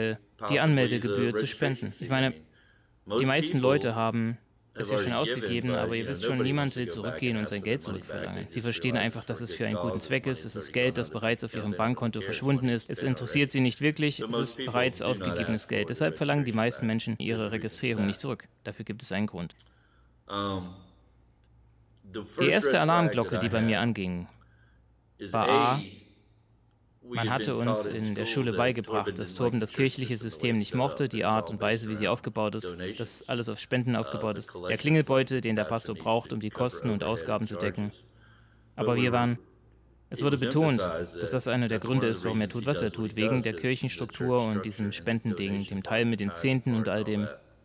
weil die Anmeldegebühr zu spenden. Ich meine, die meisten Leute haben es ja schon ausgegeben, aber ihr wisst schon, niemand will zurückgehen und sein Geld zurückverlangen. Sie verstehen einfach, dass es für einen guten Zweck ist. Es ist Geld, das bereits auf ihrem Bankkonto verschwunden ist. Es interessiert sie nicht wirklich. Es ist bereits ausgegebenes Geld. Deshalb verlangen die meisten Menschen ihre Registrierung nicht zurück. Dafür gibt es einen Grund. Die erste Alarmglocke, die bei mir anging, war A: Man hatte uns in der Schule beigebracht, dass Torben das kirchliche System nicht mochte, die Art und Weise, wie sie aufgebaut ist, dass alles auf Spenden aufgebaut ist, der Klingelbeutel, den der Pastor braucht, um die Kosten und Ausgaben zu decken. Aber es wurde betont, dass das einer der Gründe ist, warum er tut, was er tut, wegen der Kirchenstruktur und diesem Spendending, dem Teil mit den Zehnten und all dem.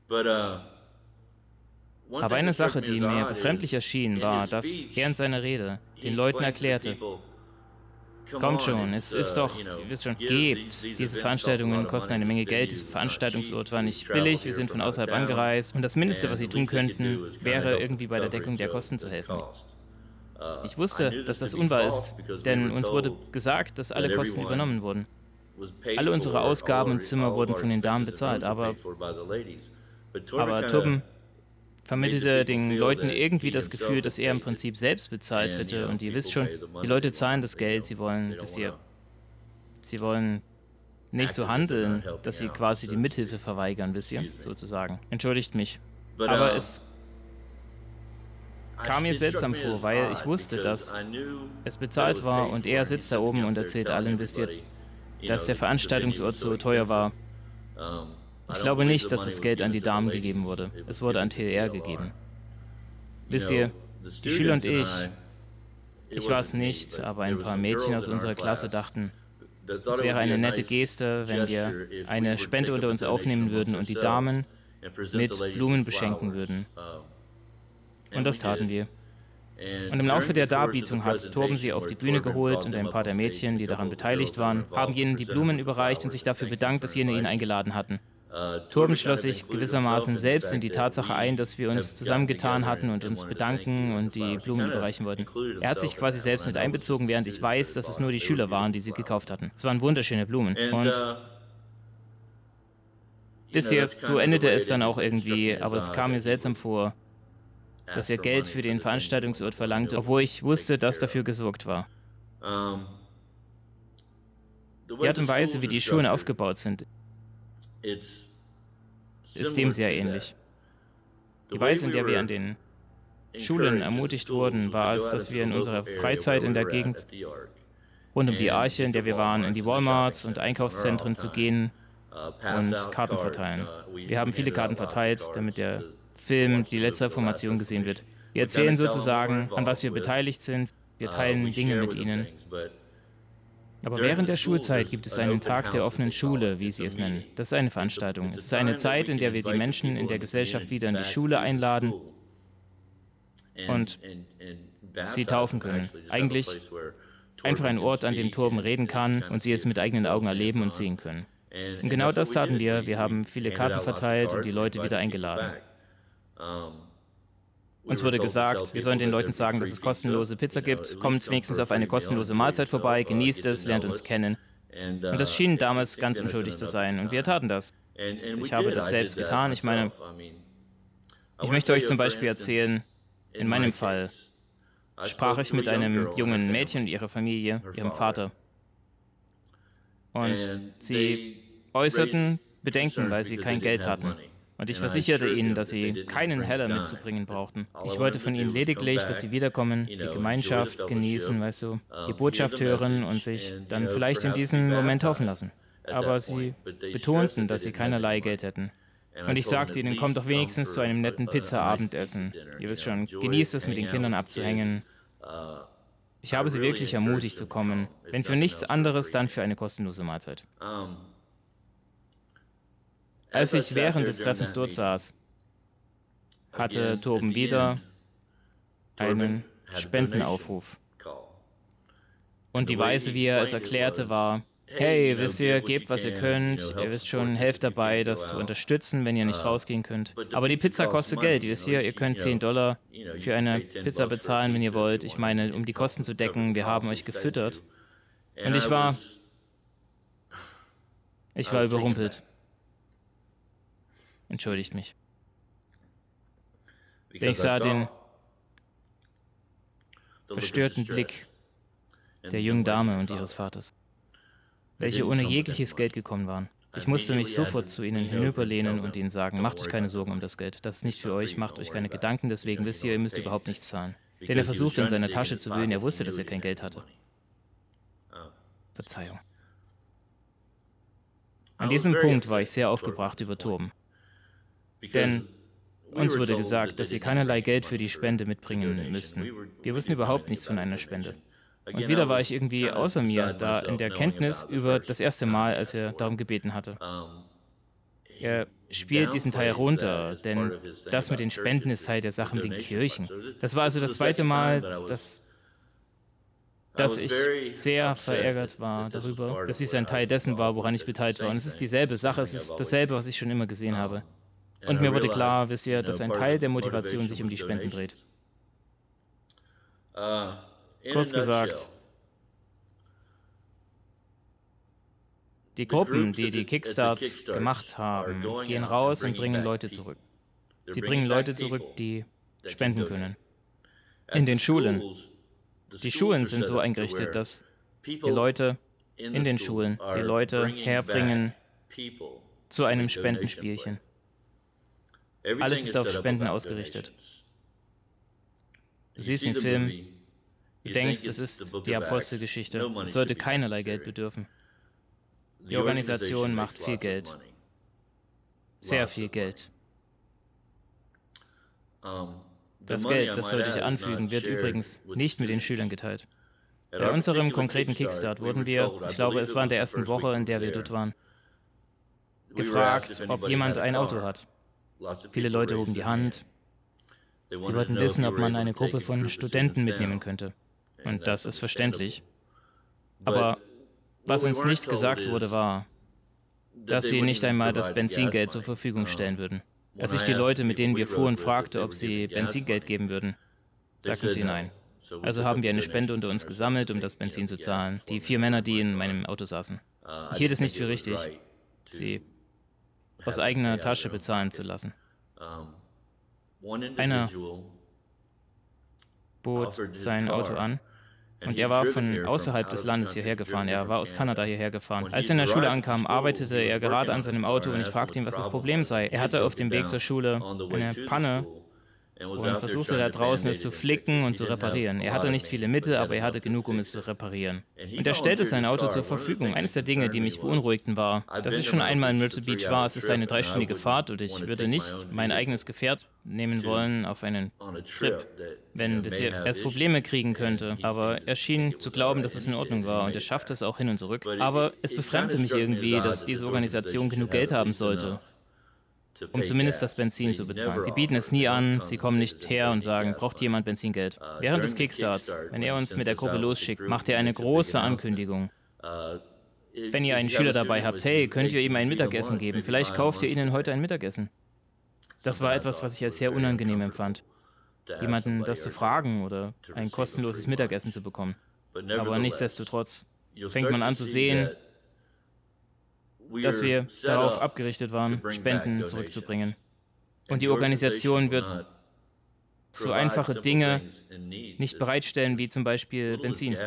Aber eine Sache, die mir befremdlich erschien, war, dass er in seiner Rede den Leuten erklärte: Kommt schon, es ist doch, ihr wisst schon, gebt. Diese Veranstaltungen kosten eine Menge Geld, dieser Veranstaltungsort war nicht billig, wir sind von außerhalb angereist und das Mindeste, was sie tun könnten, wäre irgendwie bei der Deckung der Kosten zu helfen. Ich wusste, dass das unwahr ist, denn uns wurde gesagt, dass alle Kosten übernommen wurden. Alle unsere Ausgaben und Zimmer wurden von den Damen bezahlt, aber Tobin vermittelte den Leuten irgendwie das Gefühl, dass er im Prinzip selbst bezahlt hätte. Und ihr wisst schon, die Leute zahlen das Geld, sie wollen nicht so handeln, dass sie quasi die Mithilfe verweigern, wisst ihr, sozusagen. Entschuldigt mich. Aber es kam mir seltsam vor, weil ich wusste, dass es bezahlt war und er sitzt da oben und erzählt allen, wisst ihr, dass der Veranstaltungsort so teuer war. Ich glaube nicht, dass das Geld an die Damen gegeben wurde. Es wurde an TLR gegeben. Wisst ihr, die Schüler und ich war es nicht, aber ein paar Mädchen aus unserer Klasse dachten, es wäre eine nette Geste, wenn wir eine Spende unter uns aufnehmen würden und die Damen mit Blumen beschenken würden. Und das taten wir. Und im Laufe der Darbietung hat Torben sie auf die Bühne geholt und ein paar der Mädchen, die daran beteiligt waren, haben jenen die Blumen überreicht und sich dafür bedankt, dass jene ihn eingeladen hatten. Torben schloss sich gewissermaßen selbst in die Tatsache ein, dass wir uns zusammengetan hatten und uns bedanken und die Blumen überreichen wollten. Er hat sich quasi selbst mit einbezogen, während ich weiß, dass es nur die Schüler waren, die sie gekauft hatten. Es waren wunderschöne Blumen. Und wisst ihr, so endete es dann auch irgendwie, aber es kam mir seltsam vor, dass er Geld für den Veranstaltungsort verlangte, obwohl ich wusste, dass dafür gesorgt war. Die Art und Weise, wie die Schulen aufgebaut sind, ist dem sehr ähnlich. Die Weise, in der wir an den Schulen ermutigt wurden, war es, dass wir in unserer Freizeit in der Gegend rund um die Arche, in der wir waren, in die Walmarts und Einkaufszentren zu gehen und Karten verteilen. Wir haben viele Karten verteilt, damit der Film die letzte Information gesehen wird. Wir erzählen sozusagen, an was wir beteiligt sind. Wir teilen Dinge mit ihnen. Aber während der Schulzeit gibt es einen Tag der offenen Schule, wie sie es nennen. Das ist eine Veranstaltung. Es ist eine Zeit, in der wir die Menschen in der Gesellschaft wieder in die Schule einladen und sie taufen können. Eigentlich einfach ein Ort, an dem Torben reden kann und sie es mit eigenen Augen erleben und sehen können. Und genau das taten wir. Wir haben viele Karten verteilt und die Leute wieder eingeladen. Uns wurde gesagt, wir sollen den Leuten sagen, dass es kostenlose Pizza gibt, kommt wenigstens auf eine kostenlose Mahlzeit vorbei, genießt es, lernt uns kennen. Und das schien damals ganz unschuldig zu sein und wir taten das. Ich habe das selbst getan. Ich meine, ich möchte euch zum Beispiel erzählen, in meinem Fall sprach ich mit einem jungen Mädchen und ihrer Familie, ihrem Vater. Und sie äußerten Bedenken, weil sie kein Geld hatten. Und ich versicherte ihnen, dass sie keinen Heller mitzubringen brauchten. Ich wollte von ihnen lediglich, dass sie wiederkommen, die Gemeinschaft genießen, weißt du, die Botschaft hören und sich dann vielleicht in diesem Moment taufen lassen. Aber sie betonten, dass sie keinerlei Geld hätten. Und ich sagte ihnen, kommt doch wenigstens zu einem netten Pizza-Abendessen. Ihr wisst schon, genießt es, mit den Kindern abzuhängen. Ich habe sie wirklich ermutigt zu kommen, wenn für nichts anderes, dann für eine kostenlose Mahlzeit. Als ich während des Treffens dort saß, hatte Torben wieder einen Spendenaufruf. Und die Weise, wie er es erklärte, war: Hey, wisst ihr, gebt, was ihr könnt. Ihr wisst schon, helft dabei, das zu unterstützen, wenn ihr nicht rausgehen könnt. Aber die Pizza kostet Geld, wisst ihr. Ihr könnt $10 für eine Pizza bezahlen, wenn ihr wollt. Ich meine, um die Kosten zu decken, wir haben euch gefüttert. Und ich war überrumpelt. Entschuldigt mich. Denn ich sah den verstörten Blick der jungen Dame und ihres Vaters, welche ohne jegliches Geld gekommen waren. Ich musste mich sofort zu ihnen hinüberlehnen und ihnen sagen: Macht euch keine Sorgen um das Geld, das ist nicht für euch, macht euch keine Gedanken, deswegen wisst ihr müsst überhaupt nichts zahlen. Denn er versuchte in seiner Tasche zu wühlen, er wusste, dass er kein Geld hatte. Verzeihung. An diesem Punkt war ich sehr aufgebracht über Torben. Denn uns wurde gesagt, dass wir keinerlei Geld für die Spende mitbringen müssten. Wir wussten überhaupt nichts von einer Spende. Und wieder war ich irgendwie außer mir, da in der Kenntnis über das erste Mal, als er darum gebeten hatte. Er spielt diesen Teil runter, denn das mit den Spenden ist Teil der Sache mit den Kirchen. Das war also das zweite Mal, dass ich sehr verärgert war darüber, dass dies ein Teil dessen war, woran ich beteiligt war. Und es ist dieselbe Sache, es ist dasselbe, was ich schon immer gesehen habe. Und mir wurde klar, wisst ihr, dass ein Teil der Motivation sich um die Spenden dreht. Kurz gesagt, die Gruppen, die die Kickstarts gemacht haben, gehen raus und bringen Leute zurück. Sie bringen Leute zurück, die spenden können. In den Schulen. Die Schulen sind so eingerichtet, dass die Leute in den Schulen die Leute herbringen zu einem Spendenspielchen. Alles ist auf Spenden ausgerichtet. Du siehst den Film, du denkst, es ist die Apostelgeschichte. Es sollte keinerlei Geld bedürfen. Die Organisation macht viel Geld. Sehr viel Geld. Das Geld, das sollte ich anfügen, wird übrigens nicht mit den Schülern geteilt. Bei unserem konkreten Kickstart wurden wir, ich glaube, es war in der ersten Woche, in der wir dort waren, gefragt, ob jemand ein Auto hat. Viele Leute hoben die Hand. Sie wollten wissen, ob man eine Gruppe von Studenten mitnehmen könnte. Und das ist verständlich. Aber was uns nicht gesagt wurde, war, dass sie nicht einmal das Benzingeld zur Verfügung stellen würden. Als ich die Leute, mit denen wir fuhren, fragte, ob sie Benzingeld geben würden, sagten sie nein. Also haben wir eine Spende unter uns gesammelt, um das Benzin zu zahlen. Die 4 Männer, die in meinem Auto saßen. Ich hielt es nicht für richtig, sie aus eigener Tasche bezahlen zu lassen. Einer bot sein Auto an und er war von außerhalb des Landes hierher gefahren. Er war aus Kanada hierher gefahren. Als er in der Schule ankam, arbeitete er gerade an seinem Auto und ich fragte ihn, was das Problem sei. Er hatte auf dem Weg zur Schule eine Panne und versuchte da draußen es zu flicken und zu reparieren. Er hatte nicht viele Mittel, aber er hatte genug, um es zu reparieren. Und er stellte sein Auto zur Verfügung. Eines der Dinge, die mich beunruhigten, war, dass ich schon einmal in Myrtle Beach war. Es ist eine 3-stündige Fahrt und ich würde nicht mein eigenes Gefährt nehmen wollen auf einen Trip, wenn das hier erst Probleme kriegen könnte. Aber er schien zu glauben, dass es in Ordnung war und er schaffte es auch hin und zurück. Aber es befremdete mich irgendwie, dass diese Organisation genug Geld haben sollte, um zumindest das Benzin zu bezahlen. Sie bieten es nie an, sie kommen nicht her und sagen, braucht jemand Benzingeld. Während des Kickstarts, wenn er uns mit der Gruppe losschickt, macht er eine große Ankündigung. Wenn ihr einen Schüler dabei habt, hey, könnt ihr ihm ein Mittagessen geben? Vielleicht kauft ihr ihnen heute ein Mittagessen. Das war etwas, was ich als sehr unangenehm empfand. Jemanden das zu fragen oder ein kostenloses Mittagessen zu bekommen. Aber nichtsdestotrotz fängt man an zu sehen, dass wir darauf abgerichtet waren, Spenden zurückzubringen. Und die Organisation wird so einfache Dinge nicht bereitstellen, wie zum Beispiel Benzin.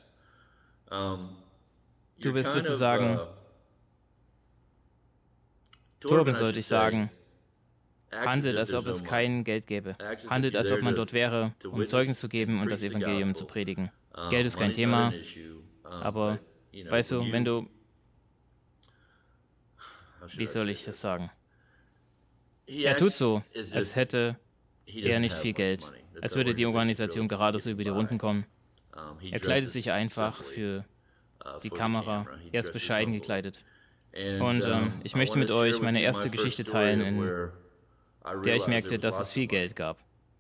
Du bist sozusagen, Torben sollte ich sagen, handelt, als ob es kein Geld gäbe. Handelt, als ob man dort wäre, um Zeugnis zu geben und das Evangelium zu predigen. Geld ist kein Thema, aber, weißt du, wenn du, wie soll ich das sagen? Er tut so, als hätte er nicht viel Geld, als würde die Organisation gerade so über die Runden kommen. Er kleidet sich einfach für die Kamera, er ist bescheiden gekleidet. Und ich möchte mit euch meine erste Geschichte teilen, in der ich merkte, dass es viel Geld gab.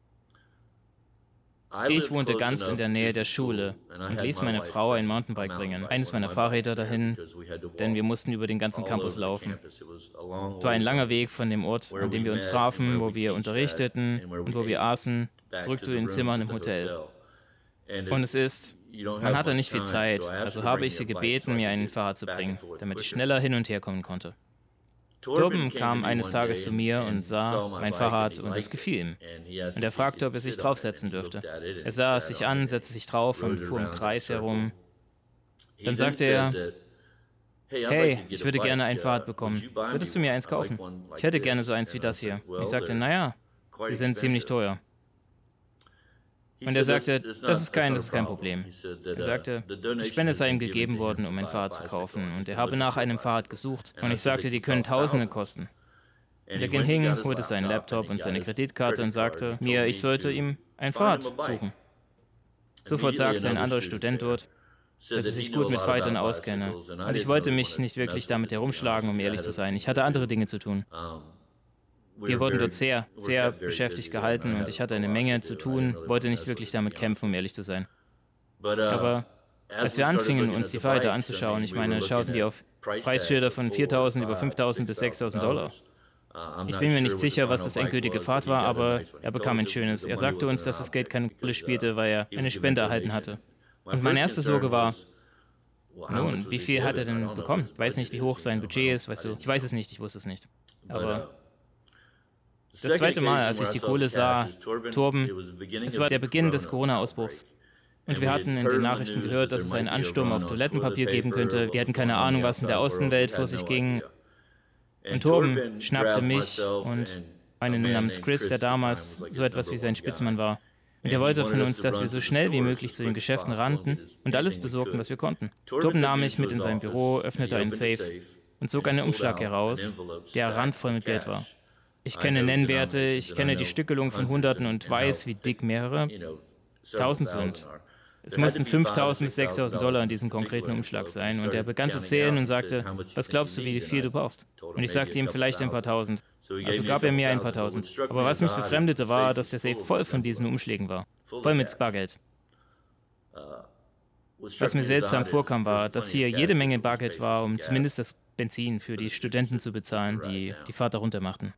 Ich wohnte ganz in der Nähe der Schule und ließ meine Frau ein Mountainbike bringen, eines meiner Fahrräder dahin, denn wir mussten über den ganzen Campus laufen. Es war ein langer Weg von dem Ort, an dem wir uns trafen, wo wir unterrichteten und wo wir aßen, zurück zu den Zimmern im Hotel. Und es ist, man hatte nicht viel Zeit, also habe ich sie gebeten, mir ein Fahrrad zu bringen, damit ich schneller hin und her kommen konnte. Torben kam eines Tages zu mir und sah mein Fahrrad und es gefiel ihm. Und er fragte, ob er sich draufsetzen dürfte. Er sah es sich an, setzte sich drauf und fuhr im Kreis herum. Dann sagte er, hey, ich würde gerne ein Fahrrad bekommen. Würdest du mir eins kaufen? Ich hätte gerne so eins wie das hier. Ich sagte, naja, die sind ziemlich teuer. Und er sagte, das ist kein Problem. Er sagte, die Spende sei ihm gegeben worden, um ein Fahrrad zu kaufen. Und er habe nach einem Fahrrad gesucht. Und ich sagte, die können Tausende kosten. Und er ging hin, holte seinen Laptop und seine Kreditkarte und sagte mir, ich sollte ihm ein Fahrrad suchen. Sofort sagte ein anderer Student dort, dass ich sich gut mit Fightern auskenne. Und ich wollte mich nicht wirklich damit herumschlagen, um ehrlich zu sein. Ich hatte andere Dinge zu tun. Wir wurden dort sehr, sehr beschäftigt gehalten und ich hatte eine Menge zu tun, wollte nicht wirklich damit kämpfen, um ehrlich zu sein. Aber als wir anfingen, uns die Fahrräder anzuschauen, ich meine, schauten wir auf Preisschilder von 4.000 über 5.000 bis 6.000 Dollar. Ich bin mir nicht sicher, was das endgültige Fahrt war, aber er bekam ein schönes. Er sagte uns, dass das Geld keine Rolle spielte, weil er eine Spende erhalten hatte. Und meine erste Sorge war, nun, wie viel hat er denn bekommen? Ich weiß nicht, wie hoch sein Budget ist, weißt du. Ich weiß es nicht, ich wusste es nicht. Aber das zweite Mal, als ich die Kohle sah, Torben, es war der Beginn des Corona-Ausbruchs. Und wir hatten in den Nachrichten gehört, dass es einen Ansturm auf Toilettenpapier geben könnte. Wir hatten keine Ahnung, was in der Außenwelt vor sich ging. Und Torben schnappte mich und einen namens Chris, der damals so etwas wie sein Spitzenmann war. Und er wollte von uns, dass wir so schnell wie möglich zu den Geschäften rannten und alles besorgten, was wir konnten. Torben nahm mich mit in sein Büro, öffnete einen Safe und zog einen Umschlag heraus, der randvoll mit Geld war. Ich kenne Nennwerte, ich kenne die Stückelung von Hunderten und weiß, wie dick mehrere Tausend sind. Es mussten 5.000 bis 6.000 Dollar in diesem konkreten Umschlag sein. Und er begann zu zählen und sagte, was glaubst du, wie viel du brauchst? Und ich sagte ihm, vielleicht ein paar Tausend. Also gab er mir ein paar Tausend. Aber was mich befremdete, war, dass der Safe voll von diesen Umschlägen war. Voll mit Bargeld. Was mir seltsam vorkam, war, dass hier jede Menge Bargeld war, um zumindest das Benzin für die Studenten zu bezahlen, die die Fahrt darunter machten.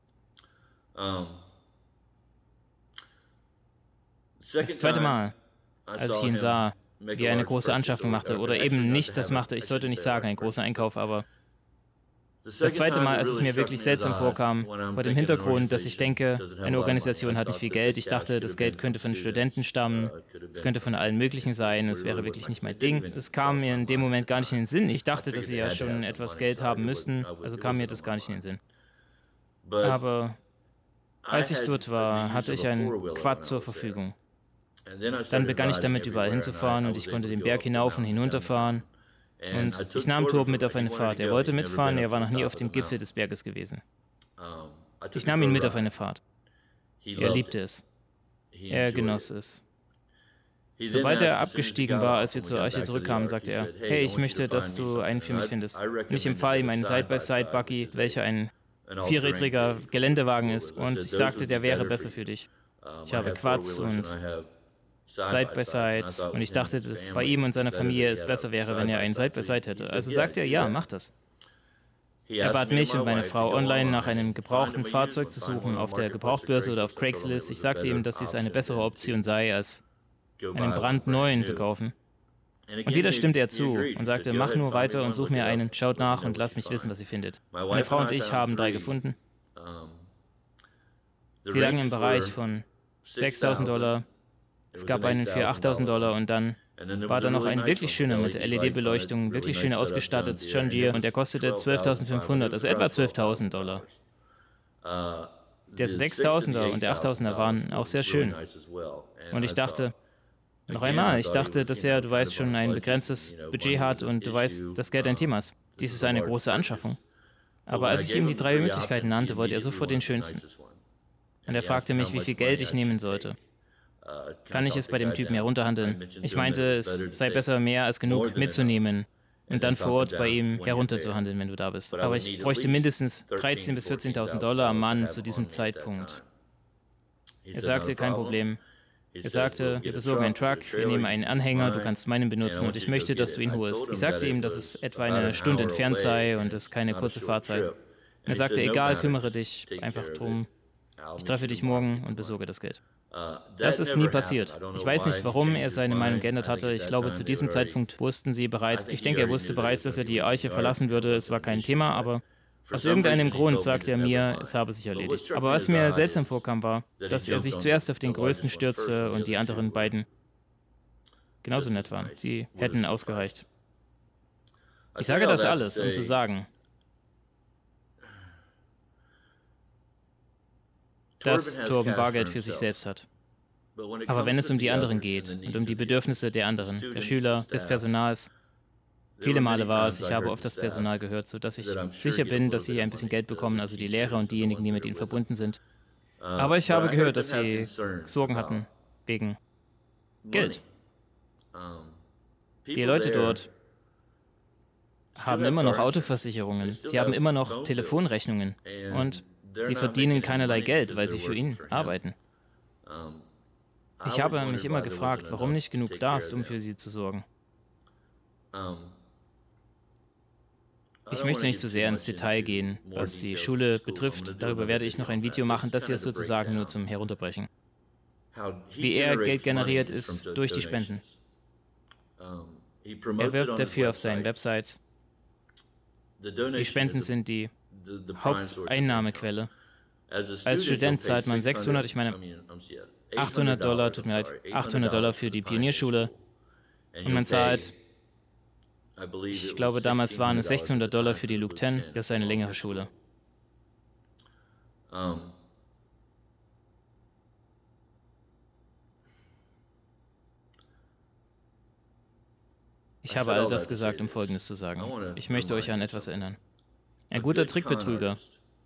Das zweite Mal, als ich ihn sah, wie er eine große Anschaffung machte, oder eben nicht das machte, ich sollte nicht sagen, ein großer Einkauf, aber das zweite Mal, als es mir wirklich seltsam vorkam, vor dem Hintergrund, dass ich denke, eine Organisation hat nicht viel Geld. Ich dachte, das Geld könnte von Studenten stammen, es könnte von allen möglichen sein, es wäre wirklich nicht mein Ding. Es kam mir in dem Moment gar nicht in den Sinn. Ich dachte, dass sie ja schon etwas Geld haben müssten, also kam mir das gar nicht in den Sinn. Aber als ich dort war, hatte ich einen Quad zur Verfügung. Dann begann ich damit, überall hinzufahren und ich konnte den Berg hinauf und hinunterfahren. Und ich nahm Torben mit auf eine Fahrt. Er wollte mitfahren, er war noch nie auf dem Gipfel des Berges gewesen. Ich nahm ihn mit auf eine Fahrt. Er liebte es. Er genoss es. Sobald er abgestiegen war, als wir zur Arche zurückkamen, sagte er, hey, ich möchte, dass du einen für mich findest. Und ich empfahl ihm einen Side-by-Side-Buggy, welcher ein vierrädriger Geländewagen ist. Und ich sagte, der wäre besser für dich. Ich habe Quads und Side-by-Sides und ich dachte, dass bei ihm und seiner Familie es besser wäre, wenn er einen Side-by-Side hätte. Also sagte er, ja, mach das. Er bat mich und meine Frau online nach einem gebrauchten Fahrzeug zu suchen, auf der Gebrauchtbörse oder auf Craigslist. Ich sagte ihm, dass dies eine bessere Option sei, als einen brandneuen zu kaufen. Und wieder stimmte er zu und sagte, mach nur weiter und such mir einen, schaut nach und lasst mich wissen, was ihr findet. Meine Frau und ich haben 3 gefunden. Sie lagen im Bereich von 6.000 Dollar. Es gab einen für 8.000 Dollar und dann war da noch ein wirklich schöner mit LED-Beleuchtung, wirklich schön ausgestattet, John Deere, und der kostete 12.500, also etwa 12.000 Dollar. Der 6.000er und der 8.000er waren auch sehr schön. Und ich dachte, noch einmal, ich dachte, dass er, du weißt, schon ein begrenztes Budget hat und du weißt, dass Geld ein Thema ist. Dies ist eine große Anschaffung. Aber als ich ihm die 3 Möglichkeiten nannte, wollte er sofort den schönsten. Und er fragte mich, wie viel Geld ich nehmen sollte. Kann ich es bei dem Typen herunterhandeln? Ich meinte, es sei besser, mehr als genug mitzunehmen und dann vor Ort bei ihm herunterzuhandeln, wenn du da bist. Aber ich bräuchte mindestens 13.000 bis 14.000 Dollar am Mann zu diesem Zeitpunkt. Er sagte, kein Problem. Er sagte, wir besorgen einen Truck, wir nehmen einen Anhänger, du kannst meinen benutzen und ich möchte, dass du ihn holst. Ich sagte ihm, dass es etwa eine Stunde entfernt sei und es keine kurze Fahrt sei. Und er sagte, egal, kümmere dich einfach drum. Ich treffe dich morgen und besorge das Geld. Das ist nie passiert. Ich weiß nicht, warum er seine Meinung geändert hatte. Ich glaube, zu diesem Zeitpunkt wussten sie bereits, ich denke, er wusste bereits, dass er die Arche verlassen würde. Es war kein Thema, aber aus irgendeinem Grund sagte er mir, es habe sich erledigt. Aber was mir seltsam vorkam, war, dass er sich zuerst auf den Größten stürzte und die anderen beiden genauso nett waren. Sie hätten ausgereicht. Ich sage das alles, um zu sagen, dass Torben Bargeld für sich selbst hat. Aber wenn es um die anderen geht und um die Bedürfnisse der anderen, der Schüler, des Personals, viele Male war es, ich habe oft das Personal gehört, sodass ich sicher bin, dass sie ein bisschen Geld bekommen, also die Lehrer und diejenigen, die mit ihnen verbunden sind. Aber ich habe gehört, dass sie Sorgen hatten wegen Geld. Die Leute dort haben immer noch Autoversicherungen, sie haben immer noch Telefonrechnungen und Sie verdienen keinerlei Geld, weil sie für ihn arbeiten. Ich habe mich immer gefragt, warum nicht genug da ist, um für sie zu sorgen. Ich möchte nicht zu sehr ins Detail gehen, was die Schule betrifft. Darüber werde ich noch ein Video machen, das hier ist sozusagen nur zum Herunterbrechen. Wie er Geld generiert, ist durch die Spenden. Er wirbt dafür auf seinen Websites. Die Spenden sind die Haupteinnahmequelle. Als Student zahlt man $800, tut mir leid, $800 für die Pionierschule. Und man zahlt, ich glaube damals waren es $600 für die Luke 10, das ist eine längere Schule. Ich habe all das gesagt, um Folgendes zu sagen. Ich möchte euch an etwas erinnern. Ein guter Trickbetrüger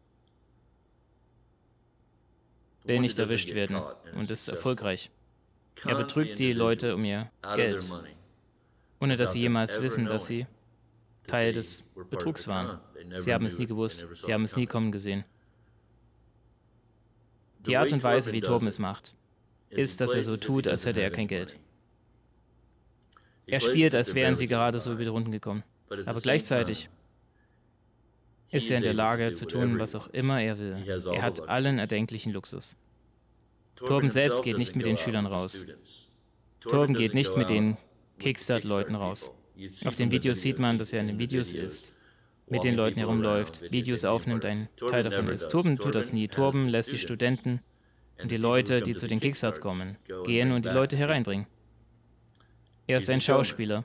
will nicht erwischt werden und ist erfolgreich. Er betrügt die Leute um ihr Geld, ohne dass sie jemals wissen, dass sie Teil des Betrugs waren. Sie haben es nie gewusst, sie haben es nie kommen gesehen. Die Art und Weise, wie Torben es macht, ist, dass er so tut, als hätte er kein Geld. Er spielt, als wären sie gerade so über die Runden gekommen. Aber gleichzeitig ist er in der Lage zu tun, was auch immer er will. Er hat allen erdenklichen Luxus. Torben selbst geht nicht mit den Schülern raus. Torben geht nicht mit den Kickstart-Leuten raus. Auf den Videos sieht man, dass er in den Videos ist, mit den Leuten herumläuft, Videos aufnimmt, ein Teil davon ist. Torben tut das nie. Torben lässt die Studenten und die Leute, die zu den Kickstarts kommen, gehen und die Leute hereinbringen. Er ist ein Schauspieler.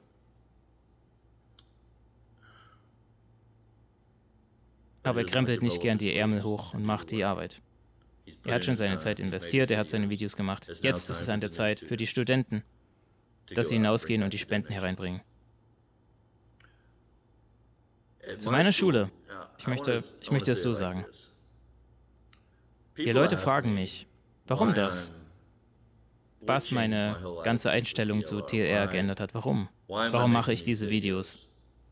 Aber er krempelt nicht gern die Ärmel hoch und macht die Arbeit. Er hat schon seine Zeit investiert, er hat seine Videos gemacht. Jetzt ist es an der Zeit für die Studenten, dass sie hinausgehen und die Spenden hereinbringen. Zu meiner Schule. Ich möchte es so sagen. Die Leute fragen mich, warum das? Was meine ganze Einstellung zu TLR geändert hat. Warum? Warum mache ich diese Videos?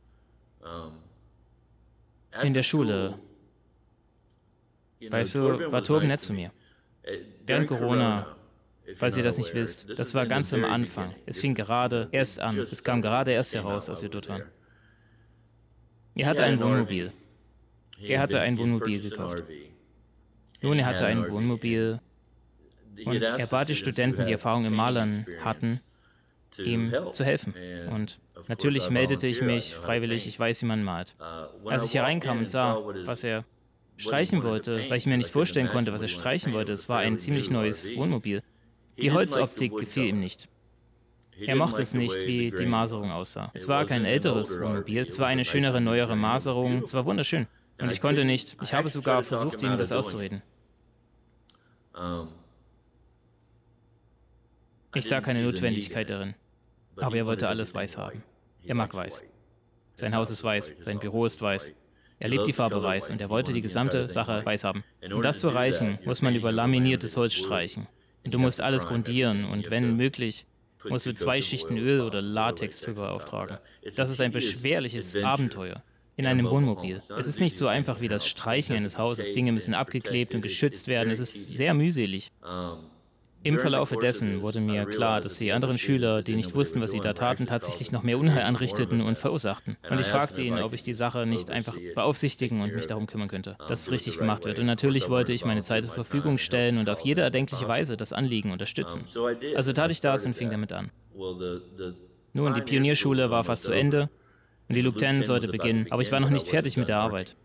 In der Schule, weißt du, war Torben nett zu mir. Während Corona, falls ihr das nicht wisst, das war ganz am Anfang. Es fing gerade erst an. Es kam gerade erst heraus, als wir dort waren. Er hatte ein Wohnmobil. Er hatte ein Wohnmobil gekauft. Nun, er hatte ein Wohnmobil und er bat die Studenten, die Erfahrung im Malern hatten, ihm zu helfen. Und natürlich meldete ich mich freiwillig, ich weiß, wie man malt. Als ich hereinkam und sah, was er streichen wollte, weil ich mir nicht vorstellen konnte, was er streichen wollte, es war ein ziemlich neues Wohnmobil. Die Holzoptik gefiel ihm nicht. Er mochte es nicht, wie die Maserung aussah. Es war kein älteres Wohnmobil, es war eine schönere, neuere Maserung, es war wunderschön. Und ich konnte nicht, ich habe sogar versucht, ihm das auszureden. Ich sah keine Notwendigkeit darin. Aber er wollte alles weiß haben. Er mag weiß. Sein Haus ist weiß, sein Büro ist weiß. Er liebt die Farbe weiß und er wollte die gesamte Sache weiß haben. Um das zu erreichen, muss man über laminiertes Holz streichen. Und du musst alles grundieren und wenn möglich, musst du 2 Schichten Öl oder Latex drüber auftragen. Das ist ein beschwerliches Abenteuer in einem Wohnmobil. Es ist nicht so einfach wie das Streichen eines Hauses. Dinge müssen abgeklebt und geschützt werden. Es ist sehr mühselig. Im Verlaufe dessen wurde mir klar, dass die anderen Schüler, die nicht wussten, was sie da taten, tatsächlich noch mehr Unheil anrichteten und verursachten. Und ich fragte ihn, ob ich die Sache nicht einfach beaufsichtigen und mich darum kümmern könnte, dass es richtig gemacht wird. Und natürlich wollte ich meine Zeit zur Verfügung stellen und auf jede erdenkliche Weise das Anliegen unterstützen. Also tat ich das und fing damit an. Nun, die Pionierschule war fast zu Ende und die Luke 10 sollte beginnen, aber ich war noch nicht fertig mit der Arbeit.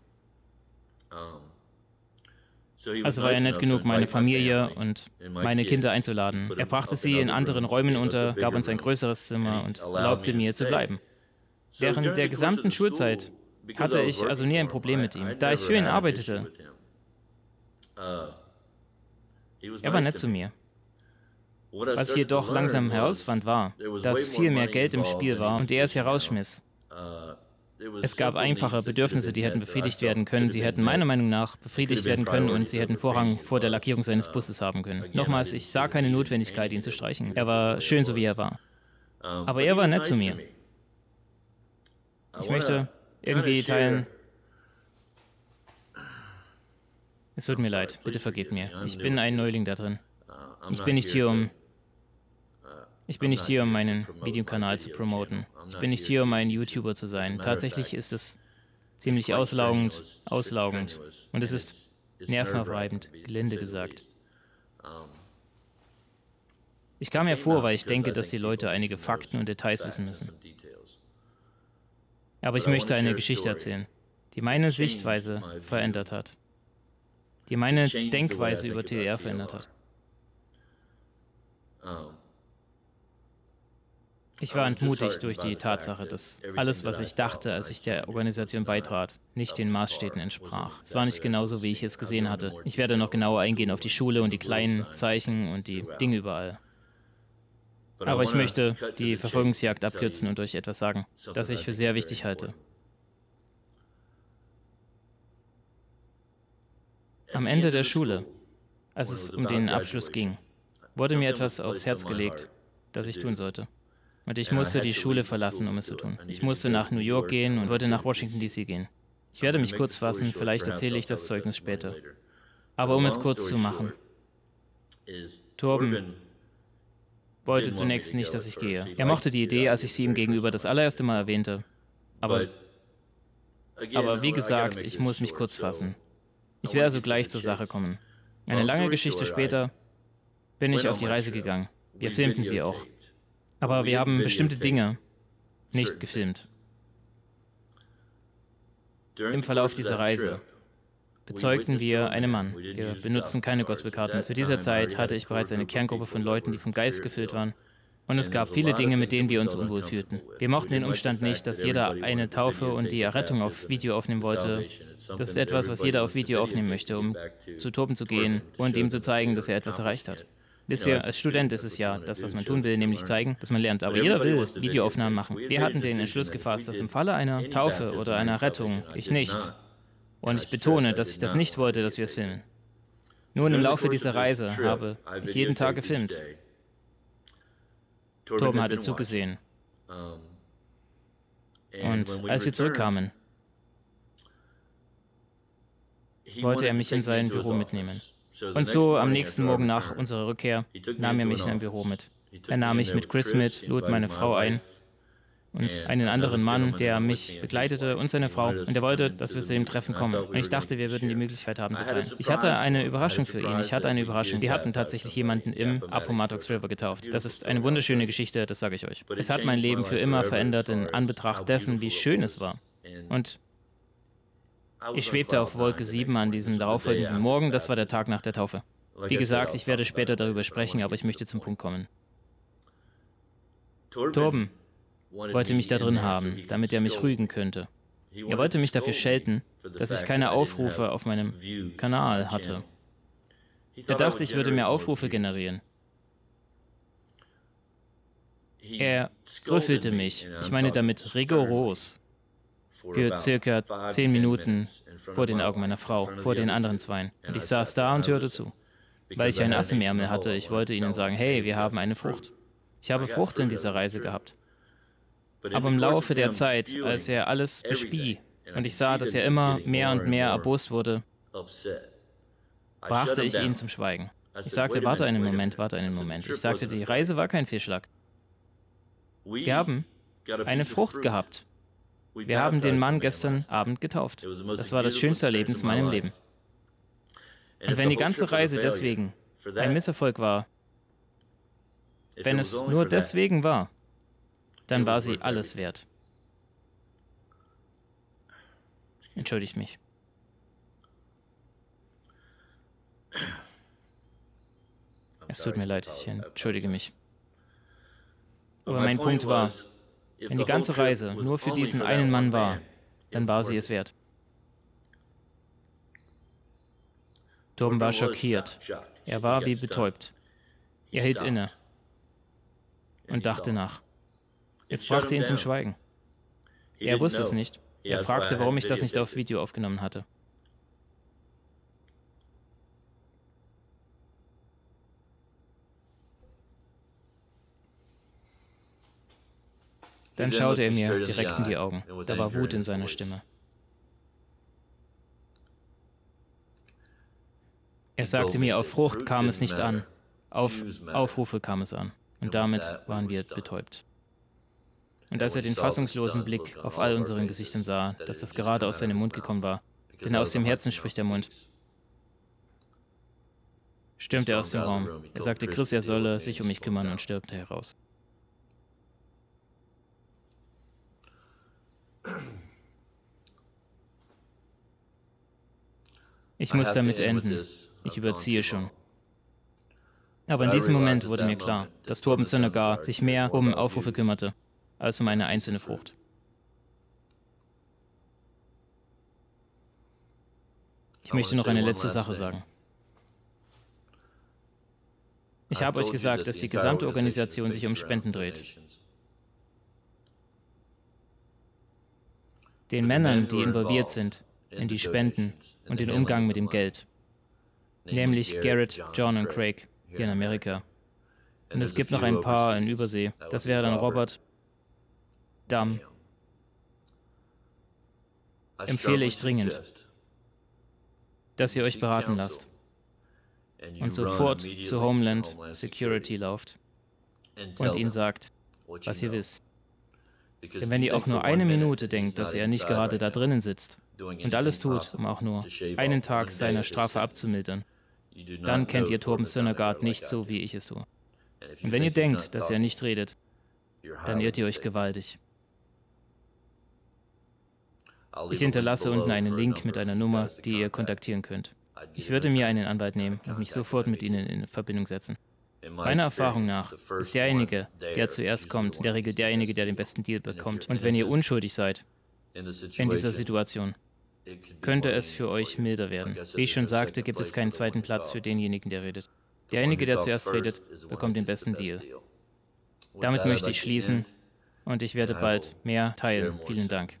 Also war er nett genug, meine Familie und meine Kinder einzuladen. Er brachte sie in anderen Räumen unter, gab uns ein größeres Zimmer und erlaubte mir zu bleiben. Während der gesamten Schulzeit hatte ich also nie ein Problem mit ihm, da ich für ihn arbeitete. Er war nett zu mir. Was ich jedoch langsam herausfand, war, dass viel mehr Geld im Spiel war und er es herausschmiss. Es gab einfache Bedürfnisse, die hätten befriedigt werden können. Sie hätten meiner Meinung nach befriedigt werden können und sie hätten Vorrang vor der Lackierung seines Busses haben können. Nochmals, ich sah keine Notwendigkeit, ihn zu streichen. Er war schön, so wie er war. Aber er war nett zu mir. Ich möchte irgendwie teilen, Es tut mir leid, bitte vergebt mir. Ich bin ein Neuling da drin. Ich bin nicht hier, um meinen Videokanal zu promoten. Ich bin nicht hier, um ein YouTuber zu sein. Tatsächlich ist es ziemlich auslaugend. Und es ist nervenaufreibend, gelinde gesagt. Ich kam hervor, weil ich denke, dass die Leute einige Fakten und Details wissen müssen. Aber ich möchte eine Geschichte erzählen, die meine Sichtweise verändert hat. Die meine Denkweise über TDR verändert hat. Ich war entmutigt durch die Tatsache, dass alles, was ich dachte, als ich der Organisation beitrat, nicht den Maßstäben entsprach. Es war nicht genauso, wie ich es gesehen hatte. Ich werde noch genauer eingehen auf die Schule und die kleinen Zeichen und die Dinge überall. Aber ich möchte die Verfolgungsjagd abkürzen und euch etwas sagen, das ich für sehr wichtig halte. Am Ende der Schule, als es um den Abschluss ging, wurde mir etwas aufs Herz gelegt, das ich tun sollte. Und ich musste die Schule verlassen, um es zu tun. Ich musste nach New York gehen und wollte nach Washington, D.C. gehen. Ich werde mich kurz fassen, vielleicht erzähle ich das Zeugnis später. Aber um es kurz zu machen, Torben wollte zunächst nicht, dass ich gehe. Er mochte die Idee, als ich sie ihm gegenüber das allererste Mal erwähnte. Aber wie gesagt, ich muss mich kurz fassen. Ich werde also gleich zur Sache kommen. Eine lange Geschichte später bin ich auf die Reise gegangen. Wir filmten sie auch. Aber wir haben bestimmte Dinge nicht gefilmt. Im Verlauf dieser Reise bezeugten wir einen Mann. Wir benutzten keine Gospelkarten. Zu dieser Zeit hatte ich bereits eine Kerngruppe von Leuten, die vom Geist gefüllt waren. Und es gab viele Dinge, mit denen wir uns unwohl fühlten. Wir mochten den Umstand nicht, dass jeder eine Taufe und die Errettung auf Video aufnehmen wollte. Das ist etwas, was jeder auf Video aufnehmen möchte, um zu Torben zu gehen und ihm zu zeigen, dass er etwas erreicht hat. Wisst ihr, als Student ist es ja das, was man tun will, nämlich zeigen, dass man lernt. Aber jeder will Videoaufnahmen machen. Wir hatten den Entschluss gefasst, dass im Falle einer Taufe oder einer Rettung ich nicht, und ich betone, dass ich das nicht wollte, dass wir es filmen. Nun, im Laufe dieser Reise habe ich jeden Tag gefilmt. Torben hatte zugesehen. Und als wir zurückkamen, wollte er mich in sein Büro mitnehmen. Und so am nächsten Morgen nach unserer Rückkehr nahm er mich in ein Büro mit. Er nahm mich mit Chris mit, lud meine Frau ein und einen anderen Mann, der mich begleitete, und seine Frau. Und er wollte, dass wir zu dem Treffen kommen. Und ich dachte, wir würden die Möglichkeit haben zu teilen. Ich hatte eine Überraschung für ihn. Wir hatten tatsächlich jemanden im Appomattox River getauft. Das ist eine wunderschöne Geschichte, das sage ich euch. Es hat mein Leben für immer verändert in Anbetracht dessen, wie schön es war. Und ich schwebte auf Wolke 7 an diesem darauffolgenden Morgen. Das war der Tag nach der Taufe. Wie gesagt, ich werde später darüber sprechen, aber ich möchte zum Punkt kommen. Torben wollte mich da drin haben, damit er mich rügen könnte. Er wollte mich dafür schelten, dass ich keine Aufrufe auf meinem Kanal hatte. Er dachte, ich würde mehr Aufrufe generieren. Er grüffelte mich, ich meine damit rigoros, für circa 10 Minuten vor den Augen meiner Frau, vor den anderen Zweien. Und ich saß da und hörte zu, weil ich ein Ass im Ärmel hatte. Ich wollte ihnen sagen, hey, wir haben eine Frucht. Ich habe Frucht in dieser Reise gehabt. Aber im Laufe der Zeit, als er alles bespie und ich sah, dass er immer mehr und mehr erbost wurde, brachte ich ihn zum Schweigen. Ich sagte, warte einen Moment, warte einen Moment. Ich sagte, die Reise war kein Fehlschlag. Wir haben eine Frucht gehabt. Wir haben den Mann gestern Abend getauft. Das war das schönste Erlebnis in meinem Leben. Und wenn die ganze Reise deswegen ein Misserfolg war, wenn es nur deswegen war, dann war sie alles wert. Entschuldigt mich. Es tut mir leid, ich entschuldige mich. Aber mein Punkt war, wenn die ganze Reise nur für diesen einen Mann war, dann war sie es wert. Torben war schockiert. Er war wie betäubt. Er hielt inne und dachte nach. Jetzt brachte ihn zum Schweigen. Er wusste es nicht. Er fragte, warum ich das nicht auf Video aufgenommen hatte. Dann schaute er mir direkt in die Augen. Da war Wut in seiner Stimme. Er sagte mir, auf Frucht kam es nicht an, auf Aufrufe kam es an. Und damit waren wir betäubt. Und als er den fassungslosen Blick auf all unseren Gesichtern sah, dass das gerade aus seinem Mund gekommen war, denn aus dem Herzen spricht der Mund, stürmte er aus dem Raum. Er sagte Chris, er solle sich um mich kümmern und stürmte heraus. Ich muss damit enden. Ich überziehe schon. Aber in diesem Moment wurde mir klar, dass Torben Syndergaard sich mehr um Aufrufe kümmerte, als um eine einzelne Frucht. Ich möchte noch eine letzte Sache sagen. Ich habe euch gesagt, dass die gesamte Organisation sich um Spenden dreht. Den Männern, die involviert sind in die Spenden und den Umgang mit dem Geld, nämlich Garrett, John und Craig hier in Amerika. Und es gibt noch ein paar in Übersee. Das wäre dann Robert, Dam. Empfehle ich dringend, dass ihr euch beraten lasst und sofort zu Homeland Security lauft und ihnen sagt, was ihr wisst. Denn wenn ihr auch nur eine Minute denkt, dass er nicht gerade da drinnen sitzt und alles tut, um auch nur einen Tag seiner Strafe abzumildern, dann kennt ihr Torben Syndergaard nicht so, wie ich es tue. Und wenn ihr denkt, dass er nicht redet, dann irrt ihr euch gewaltig. Ich hinterlasse unten einen Link mit einer Nummer, die ihr kontaktieren könnt. Ich würde mir einen Anwalt nehmen und mich sofort mit ihnen in Verbindung setzen. Meiner Erfahrung nach ist derjenige, der zuerst kommt, in der Regel derjenige, der den besten Deal bekommt. Und wenn ihr unschuldig seid in dieser Situation, könnte es für euch milder werden. Wie ich schon sagte, gibt es keinen zweiten Platz für denjenigen, der redet. Derjenige, der zuerst redet, bekommt den besten Deal. Damit möchte ich schließen und ich werde bald mehr teilen. Vielen Dank.